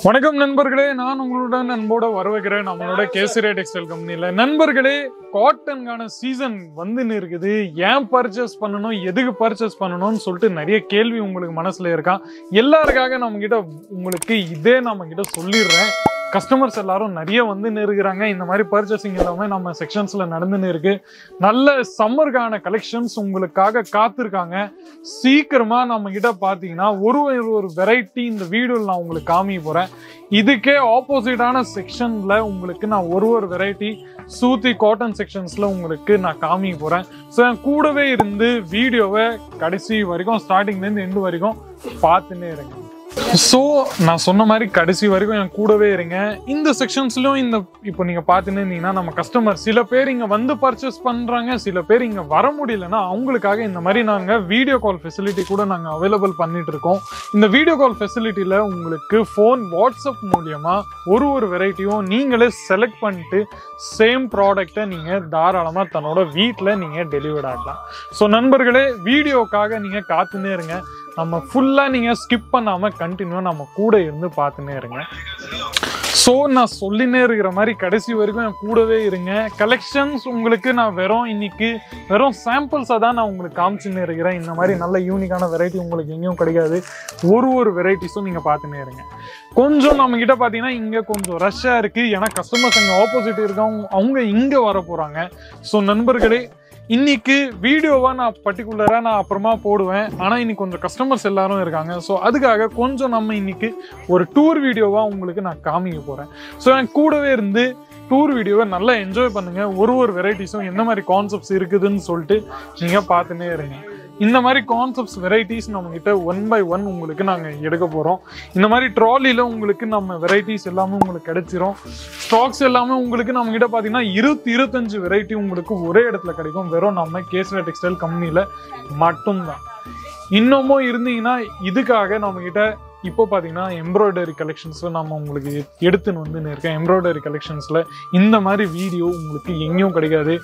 வணக்கம் நண்பர்களே, நான் உங்களுடன் அன்போட வரவேற்கிறேன் நம்மளோட கேசரி டெக்ஸ்டைல் கம்பெனில. நண்பர்களே, காட்டனுக்கான சீசன் வந்துன்னு இருக்குது. ஏன் பர்ச்சேஸ் பண்ணணும், எதுக்கு பர்ச்சேஸ் பண்ணணும்னு சொல்லிட்டு நிறைய கேள்வி உங்களுக்கு மனசுல இருக்கா. எல்லாருக்காக நம்ம கிட்ட உங்களுக்கு இதே நம்ம கிட்ட சொல்லிடுறேன். கஸ்டமர்ஸ் எல்லாரும் நிறைய வந்துன்னு இருக்கிறாங்க. இந்த மாதிரி பர்ச்சேசிங் எல்லாமே நம்ம செக்ஷன்ஸ்ல நடந்துன்னு இருக்கு. நல்ல சம்மருக்கான கலெக்ஷன்ஸ் உங்களுக்காக காத்திருக்காங்க. சீக்கிரமா நம்ம கிட்ட பாத்தீங்கன்னா ஒரு வெரைட்டி இந்த வீடியோல நான் உங்களுக்கு காமிக்க போறேன். இதுக்கே ஆப்போசிட்டான செக்ஷன்ல உங்களுக்கு நான் ஒரு வெரைட்டி சூத்தி காட்டன் செக்ஷன்ஸ்ல உங்களுக்கு நான் காமிக்க போறேன். ஸோ என் கூடவே இருந்து வீடியோவை கடைசி வரைக்கும் ஸ்டார்டிங்ல இருந்து எண்டு வரைக்கும் பார்த்துன்னே இருங்க. ஸோ நான் சொன்ன மாதிரி கடைசி வரைக்கும் என் கூடவே இருங்க. இந்த செக்ஷன்ஸ்லயும் இப்போ நீங்க பார்த்துன்னு இருந்தீங்கன்னா நம்ம கஸ்டமர் சில பேர் இங்க வந்து பர்ச்சேஸ் பண்றாங்க, சில பேர் இங்க வர முடியலன்னா அவங்களுக்காக இந்த மாதிரி நாங்க வீடியோ கால் ஃபெசிலிட்டி கூட நாங்க அவைலபிள் பண்ணிட்டு இருக்கோம். இந்த வீடியோ கால் ஃபெசிலிட்டியில உங்களுக்கு ஃபோன் வாட்ஸ்அப் மூலியமா ஒரு வெரைட்டியும் நீங்களே செலக்ட் பண்ணிட்டு சேம் ப்ராடக்டை நீங்க தாராளமா தன்னோட வீட்டில் நீங்க டெலிவர்ட் ஆகலாம். ஸோ நண்பர்களே, வீடியோக்காக நீங்க காத்துன்னே இருங்க. நம்ம ஃபுல்லா நீங்க ஸ்கிப் பண்ணாம கண்டினியூவா நம்ம கூட இருந்து பார்த்துன்னே இருங்க. ஸோ நான் சொல்லினே இருக்கிற மாதிரி கடைசி வரைக்கும் என் கூடவே இருங்க. கலெக்ஷன்ஸ் உங்களுக்கு நான் வெறும் சாம்பிள்ஸாக தான் நான் உங்களுக்கு காமிச்சுன்னு இருக்கிறேன். இந்த மாதிரி நல்ல யூனிக்கான வெரைட்டி உங்களுக்கு எங்கேயும் கிடைக்காது. ஒரு வெரைட்டிஸும் நீங்கள் பார்த்துன்னே இருங்க. கொஞ்சம் நம்ம கிட்ட பார்த்தீங்கன்னா இங்கே கொஞ்சம் ரஷ்ஷாக இருக்குது. ஏன்னா கஸ்டமர்ஸ் அங்கே ஆப்போசிட் இருக்கவங்க அவங்க இங்கே வர போகிறாங்க. ஸோ நண்பர்களே, இன்னைக்கு வீடியோவா நான் பர்டிகுலரா நான் அப்புறமா போடுவேன். ஆனா இன்னைக்கு கொஞ்சம் கஸ்டமர்ஸ் எல்லாரும் இருக்காங்க. ஸோ அதுக்காக கொஞ்சம் நம்ம இன்னைக்கு ஒரு டூர் வீடியோவா உங்களுக்கு நான் காமிக்க போறேன். ஸோ என் கூடவே இருந்து டூர் வீடியோவை நல்லா என்ஜாய் பண்ணுங்க. ஒரு வெரைட்டிஸும் என்ன மாதிரி கான்செப்ட்ஸ் இருக்குதுன்னு சொல்லிட்டு நீங்க பார்த்துன்னே இருங்க. இந்த மாதிரி கான்செப்ட்ஸ் வெரைட்டிஸ் நம்ம கிட்ட 1 by 1 உங்களுக்கு நாங்கள் எடுக்க போகிறோம். இந்த மாதிரி ட்ராலியில் உங்களுக்கு நம்ம வெரைட்டிஸ் எல்லாமே உங்களுக்கு கிடைச்சிரும். ஸ்டாக்ஸ் எல்லாமே உங்களுக்கு நம்ம கிட்ட பார்த்தீங்கன்னா 25 வெரைட்டி உங்களுக்கு ஒரே இடத்துல கிடைக்கும். வெறும் நம்ம கேசரி டெக்ஸ்டைல் கம்பெனியில் மட்டும்தான். இன்னமும் இருந்தீங்கன்னா இதுக்காக நம்ம கிட்ட இப்போ பார்த்தீங்கன்னா எம்ப்ராய்டரி கலெக்ஷன்ஸில் நம்ம உங்களுக்கு எடுத்துன்னு வந்து இருக்கேன். எம்ப்ராய்டரி கலெக்ஷன்ஸில் இந்த மாதிரி வீடியோ உங்களுக்கு எங்கேயும் கிடைக்காது.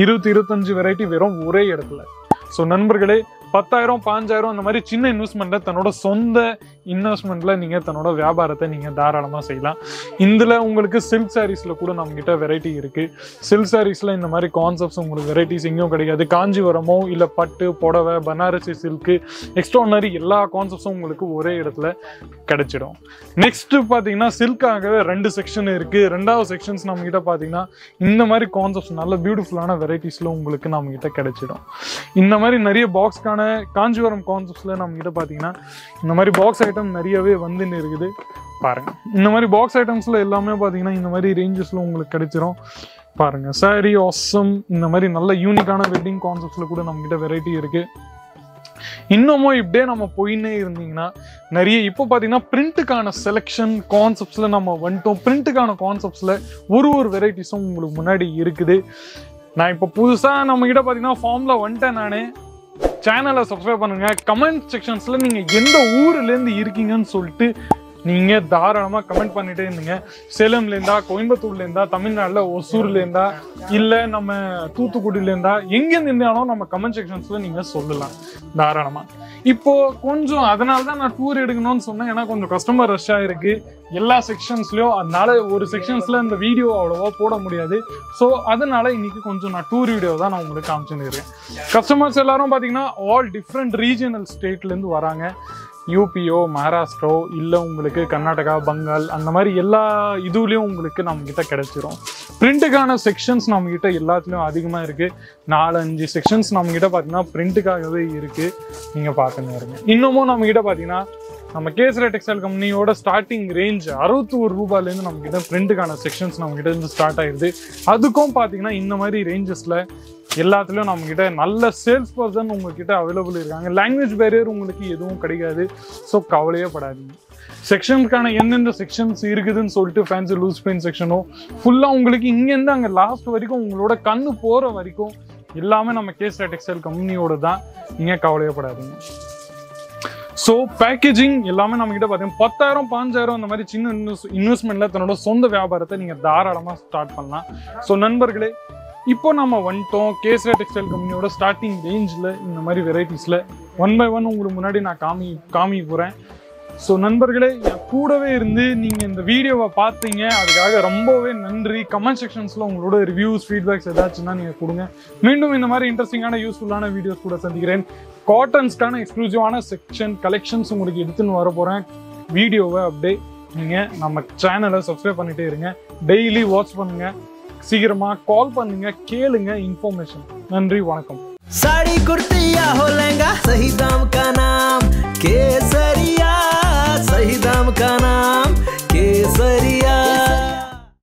25 வெரைட்டி வெறும் ஒரே இடத்துல. ஸோ நண்பர்களே, 10,000 5,000 அந்த மாதிரி சின்ன இன்வெஸ்ட்மெண்ட்டில் தன்னோட சொந்த இன்வெஸ்ட்மெண்ட்டில் நீங்கள் தன்னோட வியாபாரத்தை நீங்கள் தாராளமாக செய்யலாம். இதில் உங்களுக்கு சில்க் சாரீஸில் கூட நம்மக்கிட்ட வெரைட்டி இருக்குது. சில்க் சாரீஸில் இந்த மாதிரி கான்செப்ட்ஸ் உங்களுக்கு வெரைட்டிஸ் எங்கேயும் கிடைக்காது. காஞ்சிபுரமோ இல்லை பட்டு புடவை பனாரசி சில்க்கு எக்ஸ்ட்ரானரி எல்லா கான்செப்ட்ஸும் உங்களுக்கு ஒரே இடத்துல கிடைச்சிடும். நெக்ஸ்ட்டு பார்த்தீங்கன்னா சில்காகவே 2 செக்ஷன் இருக்குது. 2வது செக்ஷன்ஸ் நம்மக்கிட்ட பார்த்தீங்கன்னா இந்த மாதிரி கான்செப்ட்ஸ் நல்ல பியூட்டிஃபுல்லான வெரைட்டிஸில் உங்களுக்கு நம்மக்கிட்ட கிடைச்சிடும். இந்த மாதிரி நிறைய பாக்ஸ்க்கான காஞ்சிபுரம் கான்செப்ட்ஸ்ல நம்ம கிட்ட பாத்தீங்கன்னா இந்த மாதிரி பாக்ஸ் ஐட்டம் நிறையவே வந்துன்னு இருக்குது. பாருங்க, இந்த மாதிரி பாக்ஸ் ஐட்டம்ஸ்ல எல்லாமே பாத்தீங்கன்னா இந்த மாதிரி ரேஞ்சஸ்ல உங்களுக்கு கிடைச்சிரும். பாருங்க, சாரி ஆசம் இந்த மாதிரி நல்ல யூனிக்கான வெட்டிங் கான்செப்ட்ஸ்ல கூட நம்ம கிட்ட வெரைட்டி இருக்கு. இன்னமும் இப்படியே நம்ம போயின்னே இருந்தீங்கன்னா நிறைய இப்போ பார்த்தீங்கன்னா பிரிண்ட்டுக்கான செலெக்ஷன் கான்செப்ட்ஸ்ல நம்ம வந்துட்டோம். பிரிண்ட்டுக்கான கான்செப்ட்ஸ்ல ஒரு வெரைட்டிஸும் உங்களுக்கு முன்னாடி இருக்குது. நான் இப்போ புதுசாக நம்ம கிட்ட பார்த்தீங்கன்னா ஃபார்ம்ல வந்துட்டேன். நான் சேனலை சப்ஸ்கிரைப் பண்ணுங்க. கமெண்ட் செக்ஷன்ஸ்ல நீங்க எந்த ஊர்லேருந்து இருக்கீங்கன்னு சொல்லிட்டு நீங்க தாராளமாக கமெண்ட் பண்ணிட்டே இருந்தீங்க. சேலம்லேருந்தா, கோயம்புத்தூர்லேருந்தா, தமிழ்நாட்டில் ஒசூர்லேருந்தா, இல்லை நம்ம தூத்துக்குடியிலேருந்தா, எங்கேருந்து இருந்தாலும் நம்ம கமெண்ட் செக்ஷன்ஸ்ல நீங்க சொல்லலாம் தாராளமா. இப்போ கொஞ்சம் அதனால தான் நான் டூர் எடுக்கணும்னு சொன்னேன். ஏன்னா கொஞ்சம் கஸ்டமர் ரஷ்ஷாக இருக்கு எல்லா செக்ஷன்ஸ்லயும். அதனால ஒரு செக்ஷன்ஸ்ல இந்த வீடியோ அவ்வளோவா போட முடியாது. ஸோ அதனால இன்னைக்கு கொஞ்சம் நான் டூர் வீடியோ தான் நான் உங்களுக்கு காமிச்சுன்னு இருக்கேன். கஸ்டமர்ஸ் எல்லாரும் பார்த்தீங்கன்னா ஆல் டிஃப்ரெண்ட் ரீஜனல் ஸ்டேட்லேருந்து வராங்க. யூபியோ, மகாராஷ்டிரோ, இல்லை உங்களுக்கு கர்நாடகா, பெங்கால் அந்த மாதிரி எல்லா இதுலேயும் உங்களுக்கு நம்மக்கிட்ட கிடைச்சிரும். பிரிண்ட்டுக்கான செக்ஷன்ஸ் நம்மக்கிட்ட எல்லாத்துலேயும் அதிகமாக இருக்குது. 4-5 செக்ஷன்ஸ் நம்மக்கிட்ட பார்த்தீங்கன்னா பிரிண்ட்டுக்காகவே இருக்குது. நீங்கள் பார்த்துன்னு இருங்க. இன்னமும் நம்மக்கிட்ட பார்த்தீங்கன்னா நம்ம கேசரி டெக்ஸ்டைல் கம்பெனியோட ஸ்டார்டிங் ரேஞ்ச் 61 ரூபாயிலேருந்து நம்மக்கிட்ட பிரிண்ட்டுக்கான செக்ஷன்ஸ் நம்மக்கிட்ட இருந்து ஸ்டார்ட் ஆயிடுது. அதுக்கும் பார்த்தீங்கன்னா இந்த மாதிரி ரேஞ்சஸில் எல்லாத்துலேயும் நம்மக்கிட்ட நல்ல சேல்ஸ் பர்சன் உங்ககிட்ட அவைலபிள் இருக்காங்க. லாங்குவேஜ் பேரியர் உங்களுக்கு எதுவும் கிடைக்காது. ஸோ கவலையே படாதீங்க. செக்ஷனுக்கான எந்தெந்த செக்ஷன்ஸ் இருக்குதுன்னு சொல்லிட்டு ஃபேன்சி லூஸ் பெயின் செக்ஷனோ ஃபுல்லாக உங்களுக்கு இங்கேருந்து அங்கே லாஸ்ட் வரைக்கும் உங்களோட கண்ணு போகிற வரைக்கும் எல்லாமே நம்ம கேசரி டெக்ஸ்டைல் கம்பெனியோட தான். நீங்கள் கவலையே படாதீங்க. ஸோ பேக்கேஜிங் எல்லாமே நம்மக்கிட்ட பார்த்தீங்கன்னா 10,000 5,000 அந்த மாதிரி சின்ன இன்வெஸ்ட்மெண்ட்ல தன்னோட சொந்த வியாபாரத்தை நீங்கள் தாராளமாக ஸ்டார்ட் பண்ணலாம். ஸோ நண்பர்களே, இப்போ நம்ம வந்துட்டோம் கேசரி டெக்ஸ்டைல் கம்பெனியோட ஸ்டார்டிங் ரேஞ்சில் இந்த மாதிரி வெரைட்டிஸில் 1 by 1 உங்களுக்கு முன்னாடி நான் காமிக்க போகிறேன். ஸோ நண்பர்களே, என் கூடவே இருந்து நீங்கள் இந்த வீடியோவை பார்த்தீங்க, அதுக்காக ரொம்பவே நன்றி. கமெண்ட் செக்ஷன்ஸில் உங்களோட ரிவ்யூஸ் ஃபீட்பேக்ஸ் ஏதாச்சுன்னா நீங்கள் கொடுங்க. மீண்டும் இந்த மாதிரி இன்ட்ரெஸ்டிங்கான யூஸ்ஃபுல்லான வீடியோஸ் கூட சந்திக்கிறேன். காட்டன்ஸ்க்கான எக்ஸ்க்ளூசிவான செக்ஷன் கலெக்ஷன்ஸ் உங்களுக்கு எடுத்துன்னு வர போகிறேன். வீடியோவை அப்படியே நீங்கள் நம்ம சேனலை சப்ஸ்கிரைப் பண்ணிகிட்டே இருங்க. டெய்லி வாட்ச் பண்ணுங்கள், சீக்கிரமாக கால் பண்ணுங்கள், கேளுங்க இன்ஃபர்மேஷன். நன்றி, வணக்கம். साड़ी कुर्तिया हो